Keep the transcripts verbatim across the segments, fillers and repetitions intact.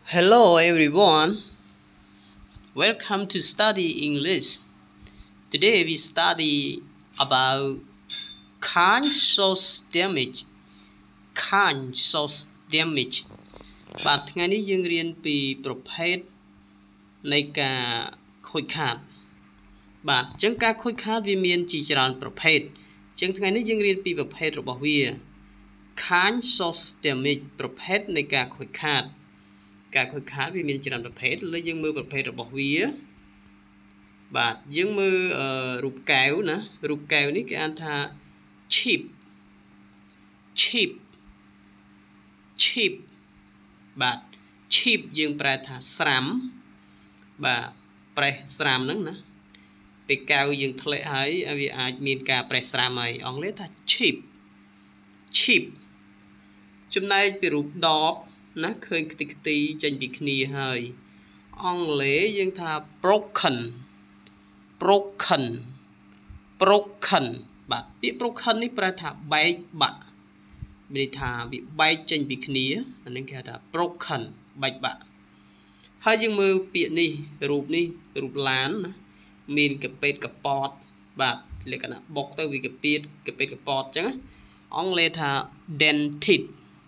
Hello everyone, welcome to study English. Today we study about conscious damage. Conscious damage បាទថ្ងៃនេះយើងរៀនពីប្រភេទនៃការខូចខាតបាទអញ្ចឹងការខូចខាតវាមានជាច្រើនប្រភេទអញ្ចឹងថ្ងៃនេះយើងរៀនពីប្រភេទរបស់វា conscious damage ប្រភេទនៃការខូចខាតការខូចខាតវាមានច្រើនប្រភេទឥឡូវយើងមើលប្រភេទរបស់វាបាទយើងមើលរូបកែវណារូបកែវនេះគេអានថា chip chip chip បាទ chip យើងប្រែថាស្រាំបាទប្រេះស្រាំហ្នឹងណាពេលកែវយើងធ្លាក់ហើយវាអាចមានការប្រេះស្រាំហើយអង់គ្លេសថា chip chip ចំណែកពីរូបដបណាឃើញខ្ទេចខ្ទីចេញពីគ្នាហើយអង់គ្លេសយើងថា broken broken broken បាទពាក្យ broken នេះប្រែថាបែកបាក់មានន័យថាវាបែកចេញពីគ្នាអានេះគេហៅថា broken បែកបាក់ហើយយើងមើលពាក្យនេះរូបនេះរូបឡានណាមានកប៉េតកប៉តបាទលក្ខណៈបុកទៅវាកប៉េតកប៉េតកប៉តអញ្ចឹងអង់គ្លេសថា dented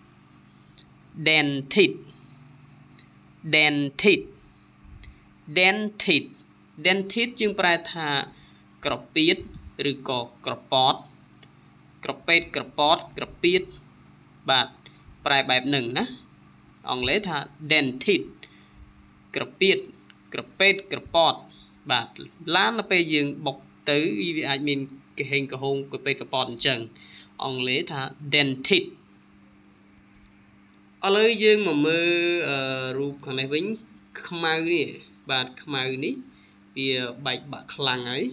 dented dented dented dented យើងប្រែថាក្រពៀតឬក៏ក្រប៉តក្រពេតក្រប៉តក្រពៀតបាទប្រែបែបហ្នឹងណាអង់គ្លេសថា dented ក្រពៀតក្រពេតក្រប៉តបាទឡានទៅពេលយើងបុកទៅវាអាចមានកហេងកហូងក្រពេតក្រប៉តអញ្ចឹងអង់គ្លេសថា dented ឥឡូវយើងមកមើលរូបខាងនេះវិញខ្មៅនេះបាទខ្មៅនេះវាបែកបាក់ខ្លាំងហើយ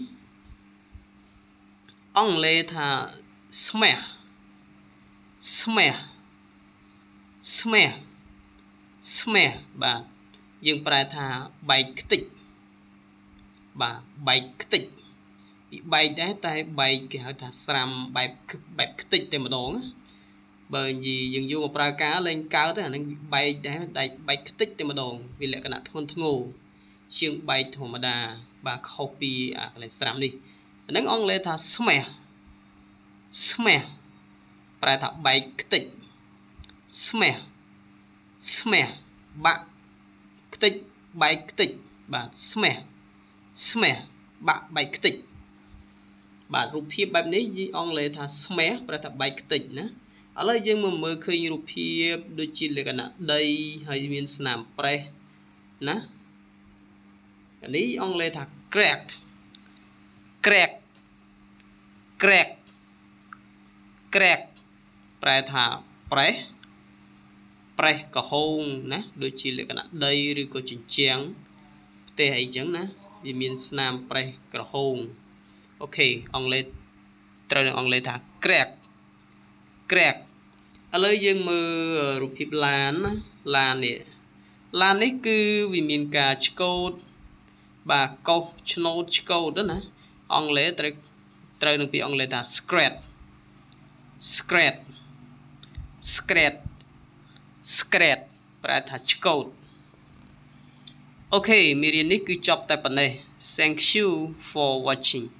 អង់គ្លេសថា smash smash smash smash បាទយើងប្រែថាបែកខ្ទេចបាទបែកខ្ទេចពីបែកដែរតែបែកគេហៅថាស្រាំបែបបែបខ្ទេចតែម្ដងបើនិយាយយើងយកមកប្រើការលេងកើតទៅអានឹងបែកដែរតែបែកខ្ទេចតែម្ដងវាលក្ខណៈធ្ងន់ធ្ងរជាងបែកធម្មតាបាទខុសពីអាកន្លែងស្រាំនេះអានឹងអង់គ្លេសថា smash smash ប្រែថាបែកខ្ទេច smash smash បាក់ខ្ទេចបែកខ្ទេចបាទ smash smash បាក់បែកខ្ទេចបាទរូបភាពបែបនេះយីអង់គ្លេសថា smash ប្រែថាបែកខ្ទេចណាឥឡូវយើងមកមើលឃើញរូបភាពដូចជាលក្ខណៈដីហើយមានស្នាមប្រេះណាអានេះអង់គ្លេសថា crack crack crack crack ប្រែថាប្រេះប្រេះកហូងណាដូចជាលក្ខណៈដីឬក៏ជញ្ជាំងផ្ទះអីចឹងណាវាមានស្នាមប្រេះក្រហមអូខេអង់គ្លេសត្រូវនឹងអង់គ្លេសថា crack crack ឥឡូវយើងមើលរូបភាពឡានណាឡាននេះឡាននេះគឺវាមានការឆ្កូតបាទកោសឆ្នូតឆ្កូតណាអង់គ្លេសត្រូវត្រូវនឹងពាក្យអង់គ្លេសថា scratch scratch scratch scratch ប្រែថាឆ្កូតអូខេមេរៀននេះគឺចប់តែប៉ុណ្ណេះ Thank you for watching